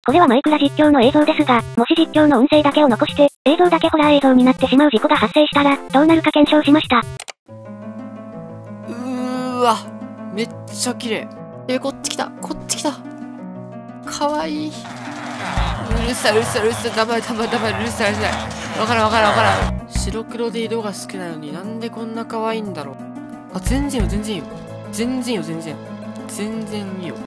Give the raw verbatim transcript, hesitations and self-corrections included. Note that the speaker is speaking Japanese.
これはマイクラ実況の映像ですが、もし実況の音声だけを残して、映像だけホラー映像になってしまう事故が発生したら、どうなるか検証しました。 うーわ、めっちゃ綺麗。えー、こっち来た、こっち来た。かわいい。うるさいうるさいうるさい、ダメダメダメ、うるさいうるさい。わからんわからんわからん。白黒で色が少ないのになんでこんな可愛いんだろう。あ、全然よ全然よ。全然よ全然。全然いいよ。